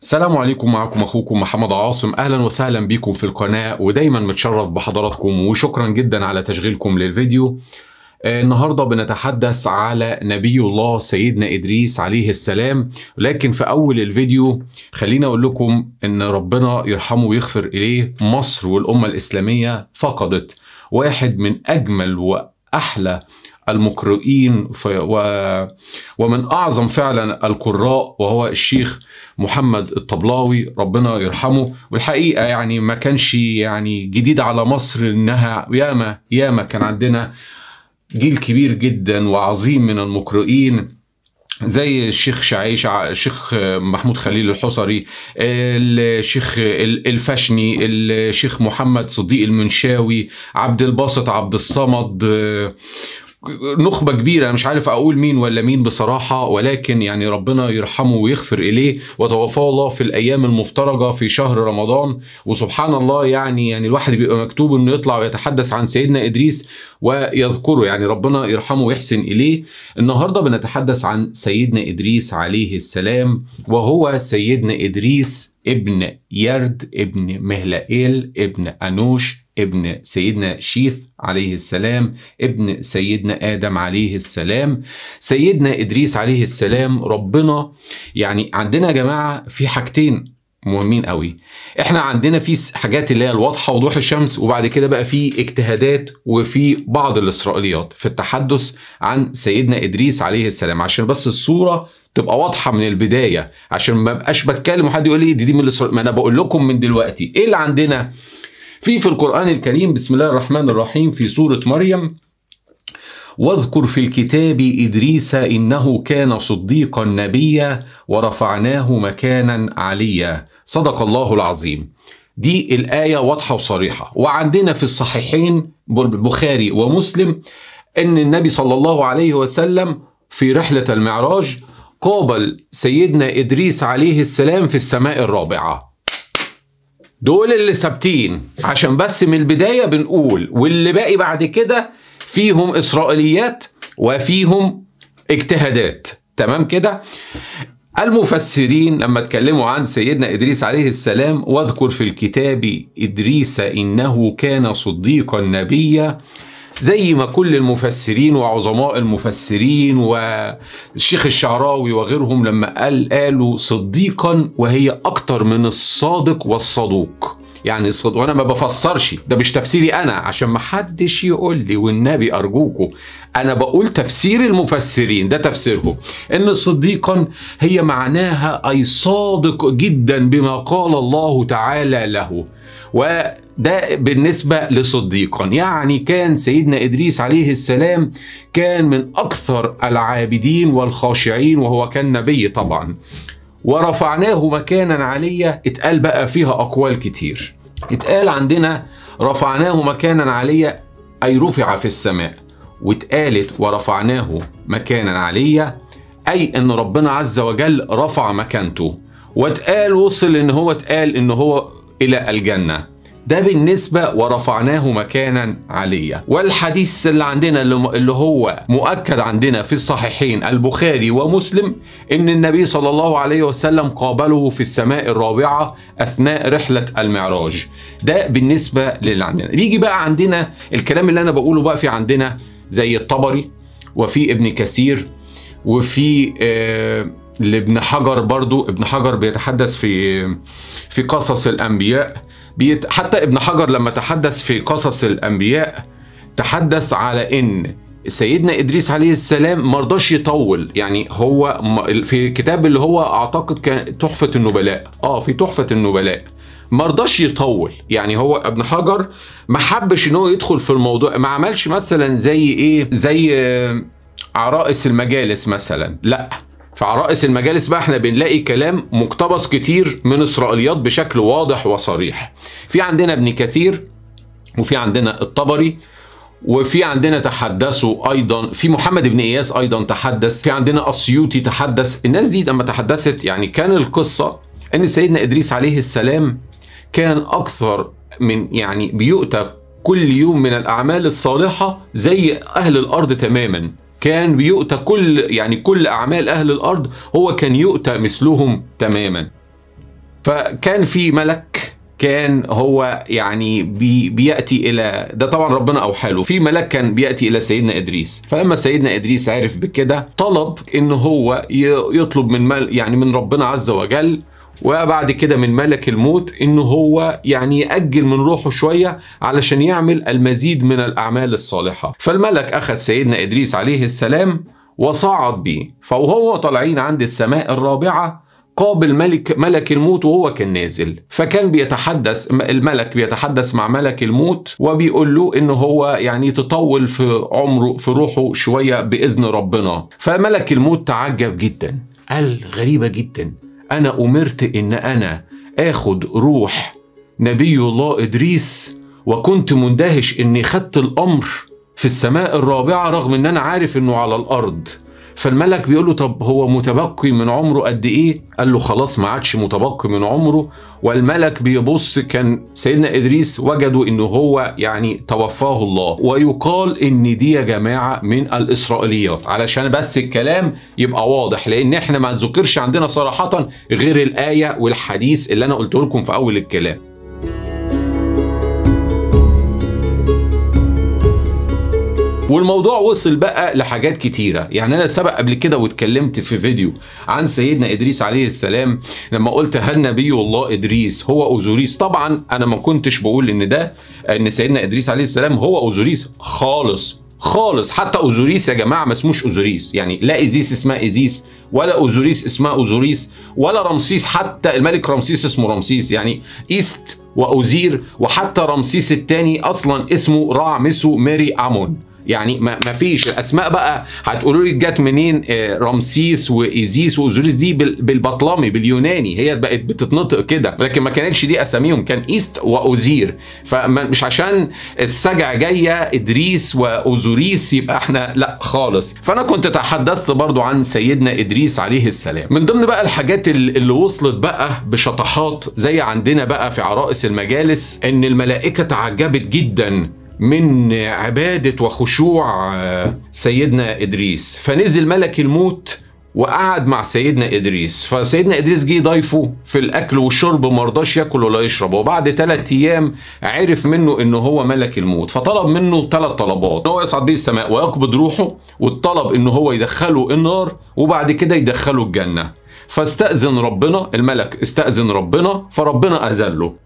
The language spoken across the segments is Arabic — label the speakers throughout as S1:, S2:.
S1: السلام عليكم، معكم أخوكم محمد عاصم. أهلا وسهلا بكم في القناة، ودايما متشرف بحضراتكم وشكرا جدا على تشغيلكم للفيديو. النهاردة بنتحدث على نبي الله سيدنا إدريس عليه السلام. لكن في أول الفيديو خلينا أقول لكم إن ربنا يرحمه ويغفر إليه. مصر والأمة الإسلامية فقدت واحد من أجمل وأحلى المقرئين ومن أعظم فعلا القراء، وهو الشيخ محمد الطبلاوي، ربنا يرحمه. والحقيقة يعني ما كانش يعني جديد على مصر إنها ياما كان عندنا جيل كبير جدا وعظيم من المقرئين، زي الشيخ شعيش، الشيخ محمود خليل الحصري، الشيخ الفشني، الشيخ محمد صديق المنشاوي، عبد الباسط عبد الصمد، نخبة كبيرة مش عارف أقول مين ولا مين بصراحة، ولكن يعني ربنا يرحمه ويغفر إليه. وتوفاه الله في الأيام المفترجة في شهر رمضان. وسبحان الله يعني الواحد بيبقى مكتوب إنه يطلع ويتحدث عن سيدنا إدريس ويذكره، يعني ربنا يرحمه ويحسن إليه. النهاردة بنتحدث عن سيدنا إدريس عليه السلام، وهو سيدنا إدريس ابن يرد ابن مهلائيل ابن أنوش ابن سيدنا شيث عليه السلام ابن سيدنا آدم عليه السلام. سيدنا إدريس عليه السلام، ربنا يعني عندنا يا جماعة في حاجتين مهمين قوي. احنا عندنا في حاجات اللي هي الواضحة وضوح الشمس، وبعد كده بقى في اجتهادات وفي بعض الإسرائيليات في التحدث عن سيدنا إدريس عليه السلام، عشان بس الصورة تبقى واضحة من البداية، عشان ما بقاش بتكلم وحد يقول لي دي من الإسرائيل. ما أنا بقول لكم من دلوقتي إيه اللي عندنا في القرآن الكريم. بسم الله الرحمن الرحيم، في سورة مريم: واذكر في الكتاب إدريس إنه كان صديقا نبيا ورفعناه مكانا عليا. صدق الله العظيم. دي الآية واضحة وصريحة. وعندنا في الصحيحين البخاري ومسلم أن النبي صلى الله عليه وسلم في رحلة المعراج قابل سيدنا إدريس عليه السلام في السماء الرابعة. دول اللي ثابتين، عشان بس من البداية بنقول، واللي باقي بعد كده فيهم إسرائيليات وفيهم اجتهادات. تمام كده؟ المفسرين لما اتكلموا عن سيدنا إدريس عليه السلام: واذكر في الكتاب إدريس إنه كان صديقا نبيا، زي ما كل المفسرين وعظماء المفسرين والشيخ الشعراوي وغيرهم لما قالوا صديقا، وهي أكتر من الصادق والصدوق. يعني وانا ما بفسرش، ده مش تفسيري انا عشان ما حدش يقول لي، والنبي ارجوكم انا بقول تفسير المفسرين، ده تفسيرهم، ان صديقا هي معناها اي صادق جدا بما قال الله تعالى له. وده بالنسبة لصديقا، يعني كان سيدنا إدريس عليه السلام كان من أكثر العابدين والخاشعين، وهو كان نبي طبعا. ورفعناه مكانا عليا، اتقال بقى فيها أقوال كتير. اتقال عندنا رفعناه مكانا عليا أي رفع في السماء، واتقالت ورفعناه مكانا عليا أي أن ربنا عز وجل رفع مكانته. واتقال وصل إن هو اتقال إن هو إلى الجنة. ده بالنسبة ورفعناه مكانا عليا. والحديث اللي عندنا اللي هو مؤكد عندنا في الصحيحين البخاري ومسلم، ان النبي صلى الله عليه وسلم قابله في السماء الرابعة اثناء رحلة المعراج. ده بالنسبة للي عندنا. بيجي بقى عندنا الكلام اللي انا بقوله بقى في عندنا زي الطبري، وفي ابن كثير، وفي لابن حجر برضو. ابن حجر بيتحدث في قصص الأنبياء. حتى ابن حجر لما تحدث في قصص الأنبياء تحدث على إن سيدنا إدريس عليه السلام مرضاش يطول. يعني هو في كتاب اللي هو أعتقد كان تحفة النبلاء، في تحفة النبلاء، مرضاش يطول. يعني هو ابن حجر ما حبش إن هو يدخل في الموضوع، ما عملش مثلا زي عرائس المجالس مثلا، لا. في عرائس المجالس بقى احنا بنلاقي كلام مقتبس كتير من إسرائيليات بشكل واضح وصريح. في عندنا ابن كثير، وفي عندنا الطبري، وفي عندنا تحدثوا أيضا في محمد بن إياس أيضا تحدث، في عندنا السيوطي تحدث. الناس دي لما تحدثت يعني كان القصة أن سيدنا إدريس عليه السلام كان أكثر من يعني بيؤتى كل يوم من الأعمال الصالحة زي أهل الأرض تماما. كان بيؤتى كل أعمال أهل الأرض هو كان يؤتى مثلهم تماما. فكان في ملك كان هو يعني بيأتي إلى ده، طبعا ربنا أوحى له، في ملك كان بيأتي إلى سيدنا إدريس. فلما سيدنا إدريس عرف بكده طلب إن هو يطلب من ربنا عز وجل، وبعد كده من ملك الموت إنه هو يعني يأجل من روحه شوية علشان يعمل المزيد من الأعمال الصالحة. فالملك أخذ سيدنا إدريس عليه السلام وصعد به، فوهو طالعين عند السماء الرابعة قابل ملك الموت وهو كان نازل. فكان الملك بيتحدث مع ملك الموت وبيقول له إنه هو يعني تطول في عمره في روحه شوية بإذن ربنا. فملك الموت تعجب جدا، قال غريبة جدا، أنا أمرت إن أنا آخد روح نبي الله إدريس، وكنت مندهش إني خدت الأمر في السماء الرابعة رغم إن أنا عارف إنه على الأرض. فالملك بيقول له طب هو متبقي من عمره قد إيه؟ قال له خلاص ما عادش متبقي من عمره. والملك بيبص، كان سيدنا إدريس وجدوا إنه هو يعني توفاه الله. ويقال إن دي يا جماعة من الإسرائيليات، علشان بس الكلام يبقى واضح، لأن إحنا ما ذكرش عندنا صراحة غير الآية والحديث اللي أنا قلت لكم في أول الكلام. والموضوع وصل بقى لحاجات كتيرة. يعني أنا سبق قبل كده واتكلمت في فيديو عن سيدنا إدريس عليه السلام لما قلت هل نبي الله إدريس هو أوزوريس. طبعا أنا ما كنتش بقول إن سيدنا إدريس عليه السلام هو أوزوريس خالص. حتى أوزوريس يا جماعة ما اسموش أوزوريس، يعني لا إيزيس اسمها إيزيس، ولا أوزوريس اسمها أوزوريس، ولا رمسيس، حتى الملك رمسيس اسمه رمسيس، يعني إيست وأوزير. وحتى رمسيس الثاني أصلا اسمه رامسو ميري أمون. يعني ما فيش الاسماء بقى هتقولوا لي جت منين رمسيس وايزيس واوزوريس دي بالبطلمي باليوناني، هي بقت بتتنطق كده، لكن ما كانتش دي اساميهم، كان ايست واوزير. فمش عشان السجع جايه ادريس واوزوريس يبقى احنا لا خالص. فانا كنت تحدثت برضو عن سيدنا ادريس عليه السلام. من ضمن بقى الحاجات اللي وصلت بقى بشطحات زي عندنا بقى في عرائس المجالس ان الملائكه تعجبت جدا من عبادة وخشوع سيدنا إدريس. فنزل ملك الموت وقعد مع سيدنا إدريس. فسيدنا إدريس جه ضيفه في الأكل والشرب، مرضاش يأكل ولا يشرب. وبعد 3 أيام عرف منه إنه هو ملك الموت، فطلب منه 3 طلبات: هو يصعد به السماء ويقبض روحه، والطلب إنه هو يدخله النار، وبعد كده يدخله الجنة. فاستأذن ربنا، الملك استأذن ربنا، فربنا أذن له،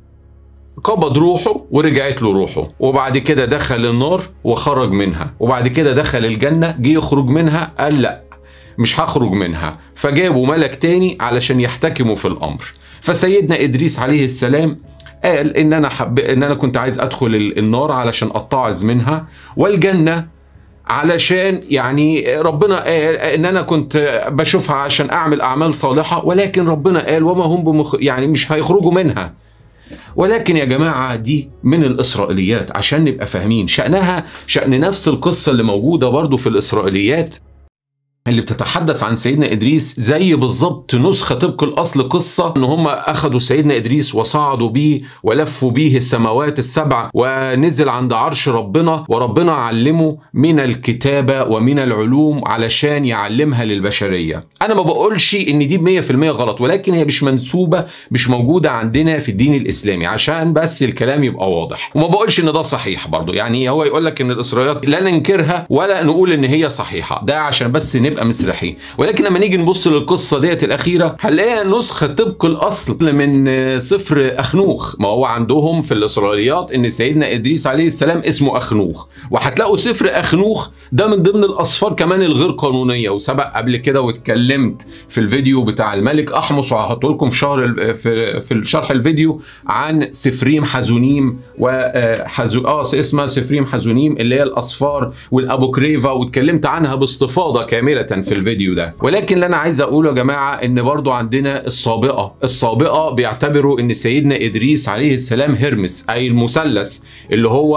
S1: قبض روحه ورجعت له روحه. وبعد كده دخل النار وخرج منها، وبعد كده دخل الجنة، جه يخرج منها قال لا مش هخرج منها. فجابوا ملك تاني علشان يحتكموا في الأمر. فسيدنا إدريس عليه السلام قال إن أنا كنت عايز أدخل النار علشان أتعظ منها، والجنة علشان يعني ربنا قال ان انا كنت بشوفها عشان اعمل اعمال صالحة، ولكن ربنا قال وما هم يعني مش هيخرجوا منها. ولكن يا جماعة دي من الإسرائيليات عشان نبقى فاهمين شأنها شأن نفس القصة اللي موجودة برضو في الإسرائيليات اللي بتتحدث عن سيدنا إدريس، زي بالظبط نسخة طبق الأصل قصة إن هم أخذوا سيدنا إدريس وصعدوا بيه ولفوا بيه السماوات ال7 ونزل عند عرش ربنا، وربنا علمه من الكتابة ومن العلوم علشان يعلمها للبشرية. أنا ما بقولش إن دي 100% غلط، ولكن هي مش منسوبة، مش موجودة عندنا في الدين الإسلامي، عشان بس الكلام يبقى واضح. وما بقولش إن ده صحيح برضو، يعني هو يقول لك إن الإسرائيليات لا ننكرها ولا نقول إن هي صحيحة، ده عشان بس نبقى مسرحين. ولكن لما نيجي نبص للقصه ديت الاخيره هنلاقيها نسخه طبق الاصل من سفر اخنوخ. ما هو عندهم في الاسرائيليات ان سيدنا ادريس عليه السلام اسمه اخنوخ، وهتلاقوا سفر اخنوخ ده من ضمن الاصفار كمان الغير قانونيه. وسبق قبل كده واتكلمت في الفيديو بتاع الملك احمس، وهحط لكم في الشرح الفيديو عن سفريم حزونيم اسمها سفريم حزونيم اللي هي الاصفار والابوكريفا، واتكلمت عنها باستفاضه كامله في الفيديو ده. ولكن اللي انا عايز اقوله يا جماعه ان برضو عندنا السابقه بيعتبروا ان سيدنا ادريس عليه السلام هرمس، اي المثلث اللي هو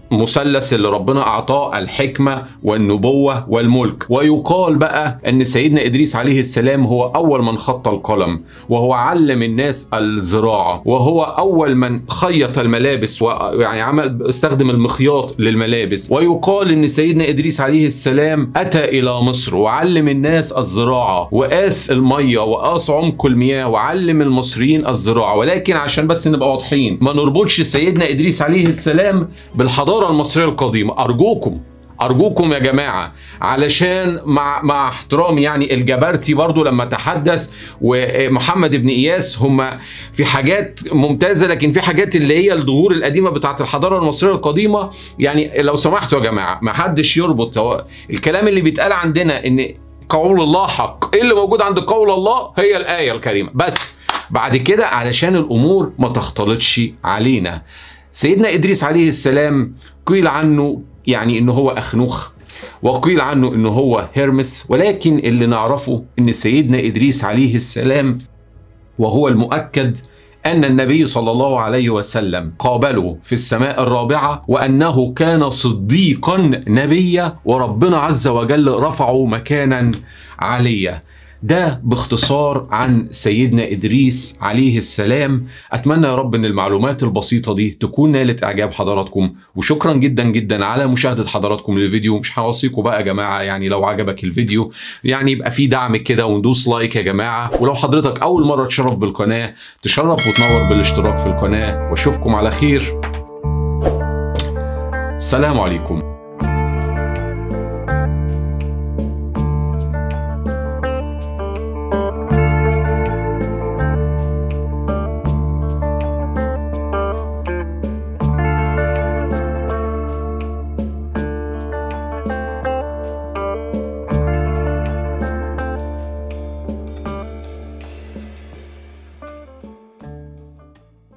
S1: مثلث اللي ربنا أعطاه الحكمة والنبوة والملك. ويقال بقى أن سيدنا إدريس عليه السلام هو أول من خط القلم، وهو علم الناس الزراعة، وهو أول من خيط الملابس، ويعني استخدم المخياط للملابس. ويقال أن سيدنا إدريس عليه السلام أتى إلى مصر وعلم الناس الزراعة، وقاس المية وقاس عمق المياه وعلم المصريين الزراعة. ولكن عشان بس نبقى واضحين، ما نربطش سيدنا إدريس عليه السلام بالحضارة المصرية القديمة. أرجوكم يا جماعة، علشان مع احترامي يعني الجبرتي برضو لما تحدث ومحمد بن إياس، هم في حاجات ممتازة، لكن في حاجات اللي هي الظهور القديمة بتاعت الحضارة المصرية القديمة. يعني لو سمحتوا يا جماعة، ما حدش يربط الكلام اللي بيتقال عندنا إن قول الله حق، إيه اللي موجود عند قول الله هي الآية الكريمة بس. بعد كده علشان الأمور ما تختلطش علينا، سيدنا إدريس عليه السلام قيل عنه يعني إنه هو أخنوخ، وقيل عنه إنه هو هرمس، ولكن اللي نعرفه إن سيدنا إدريس عليه السلام، وهو المؤكد، أن النبي صلى الله عليه وسلم قابله في السماء الرابعة، وأنه كان صديقا نبيا، وربنا عز وجل رفعه مكانا عليا. ده باختصار عن سيدنا إدريس عليه السلام. أتمنى يا رب أن المعلومات البسيطة دي تكون نالت إعجاب حضراتكم، وشكرا جدا جدا على مشاهدة حضراتكم للفيديو. مش هوصيكم بقى يا جماعة، يعني لو عجبك الفيديو يعني يبقى فيه دعم كده وندوس لايك يا جماعة، ولو حضرتك أول مرة تشرف بالقناة تشرف وتنور بالاشتراك في القناة، واشوفكم على خير. السلام عليكم.